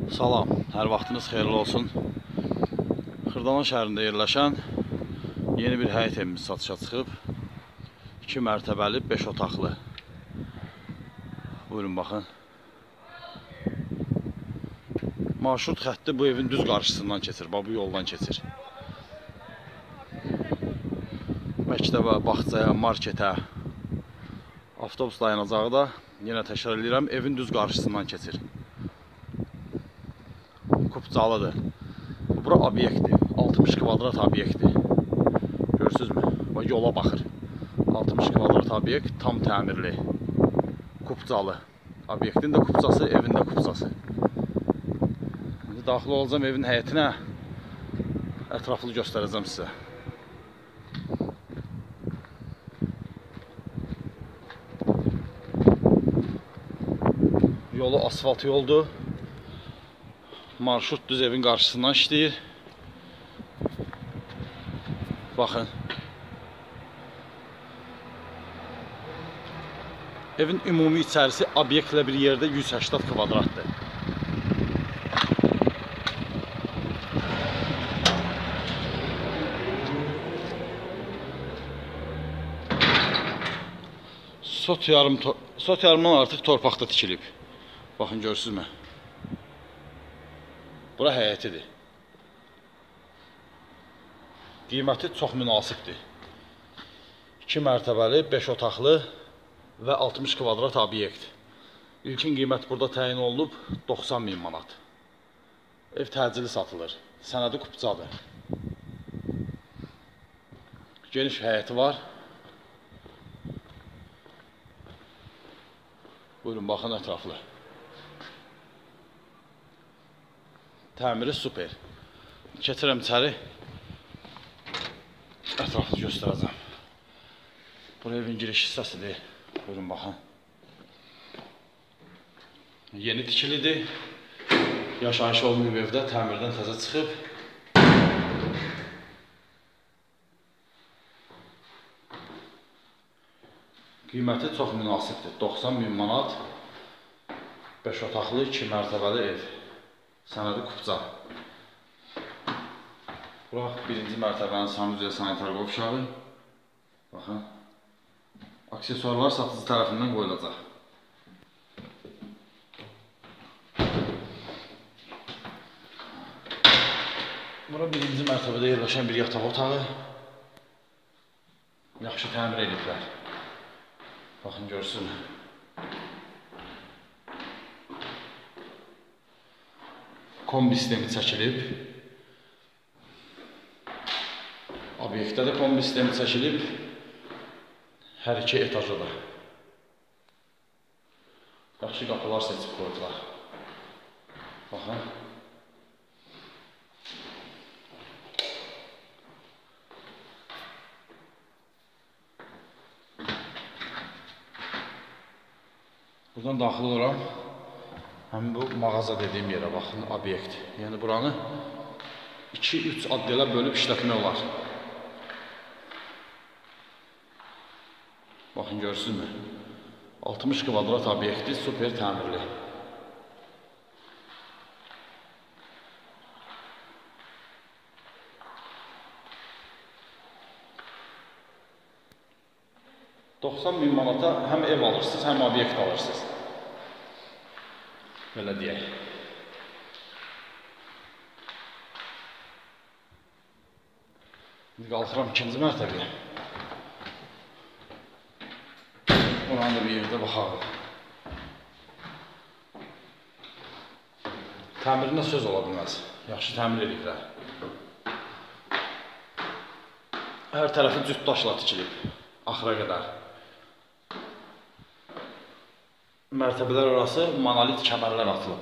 Salam, hər vaxtınız xeyirli olsun. Xırdalan şəhərində yerləşən yeni bir həyət evimiz satışa çıxıb. 2 mərtəbəli, 5 otaqlı. Buyurun, baxın. Marşrut xətti bu evin düz qarşısından keçir, bu yoldan keçir. Məktəbə, bağçaya, marketə, avtobus dayanacağı da, yenə təkrar edirəm, evin düz qarşısından keçir. Kupcalıdır. Bura obyektdir. 60 kvadrat obyektdir. Görürsünüzmü? Yola baxır. 60 kvadrat obyekt tam təmirli. Kupcalı. Obyektin də kupcası, evin də kupcası. İndi daxil olacağım evin həyətinə. Ətraflı göstərəcəm sizə. Yolu asfalt yoldur. Marşrut düz evin qarşısından işləyir. Baxın. Evin ümumi içərisi obyektlə bir yerdə 180 kvadratdır. Sot yarımdan artıq torpaqda tikilib. Baxın, görürsünüzmü? Bura həyətidir. Qiyməti çox münasibdir. 2 mərtəbəli, 5 otaqlı və 60 kvadrat obyekt. İlkin qiymət burada təyin olunub 90.000 manat. Ev təcili satılır. Sənədi kupcadır. Geniş həyəti var. Buyurun, baxın ətraflı. Təmiri super. Keçirəm içəri. Ətraflı göstərəcəm. Buraya evin giriş hissəsidir. Buyurun, baxın. Yeni tikilidir. Yaşayış olmayıb evdə. Təmirdən təzə çıxıb. Qiyməti çox münasibdir. 90.000 manat. 5 otaqlı, 2 mərtəbəli ev. Sənədi kupca. Bura 1-ci mərtəbənin sanuzya sanitar qovşağı. Baxın. Aksesuarlar satıcı tərəfindən qoyulacaq. Bura 1-ci mərtəbədə yerləşən bir yataq otağı. Yaxşı təmir ediblər. Baxın, görsün. Kombi sistemi çəkilib. Obyektdə də kombi sistemi çəkilib. Hər iki etajda da. Yaxşı qapılar seçib qoydular. Baxın. Buradan daxil olaram. Həmin bu mağaza dediyim yerə baxın, obyekt. Yəni buranı 2-3 addelə bölüb işlətmək olar. Baxın, görürsünüzmü? 60 kvadrat obyekti super təmirli. $90.000 manata həm ev alırsınız, həm obyekt alırsınız. Belə deyək. İndi qalxıram 2-ci mərtəbəyə. Oranı da bir yerdə baxaq. Təmirində söz ola bilməz. Yaxşı təmir ediblər. Hər tərəfi cüt daşla tikilib. Axıra qədər. Mərtəbələr arası monolit kəmərlər atılıb.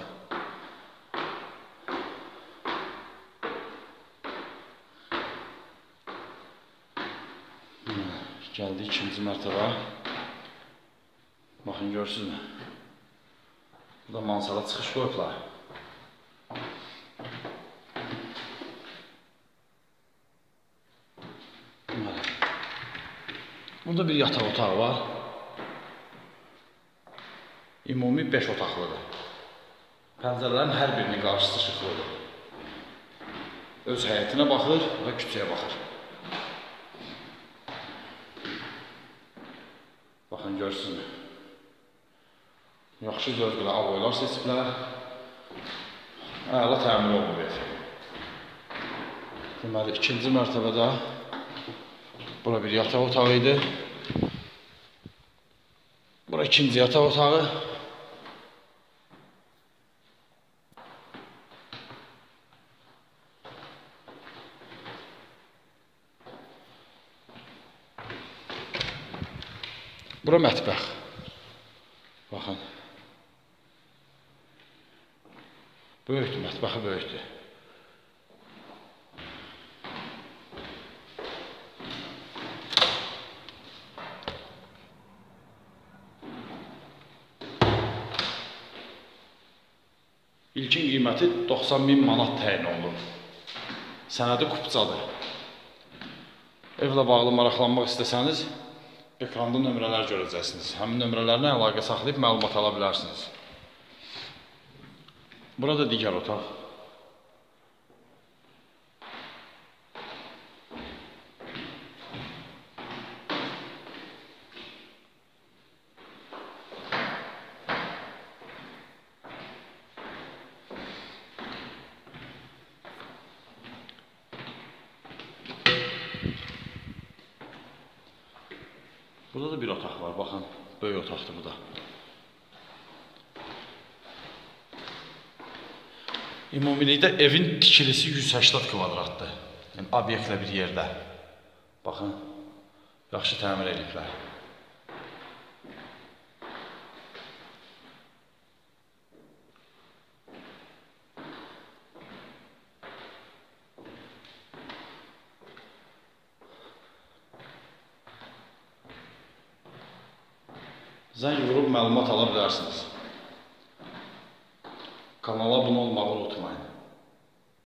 Gəldi 2-ci mərtəbə. Baxın, görürsünüzmü? Burada mansara çıxış qoyublar. Burada bir yataq otağı var. Ümumi 5 otaqlıdır. Pəncərələrin hər birinin qarşısı işıqlıdır. Öz həyətinə baxır və küçəyə baxır. Baxın, görsünüz. Yaxşı zövqlə avoylar seçiblər. Əla təmin olunur ev. Deməli, ikinci mərtəbədə bura bir yataq otağı idi. Bura ikinci yataq otağı. Bura mətbəx. Baxın. Böyükdür, mətbəxi böyükdür. İlkin qiyməti 90.000 manat təyin olunur. Sənədi kupcadır. Evlə bağlı maraqlanmaq istəsəniz, ekranda nömrələr görəcəksiniz. Həmin nömrələrlə əlaqə saxlayıb məlumat ala bilərsiniz. Burada digər otaq. Burada da bir otaq var, baxın, böyük otaqdır bu da. Ümumilikdə evin tikilisi 180 kvadratdır. Yəni, obyektlə bir yerdə. Baxın, yaxşı təmir ediblər. Zəng vurub məlumat ala bilərsiniz. Kanala abunə olmağı unutmayın.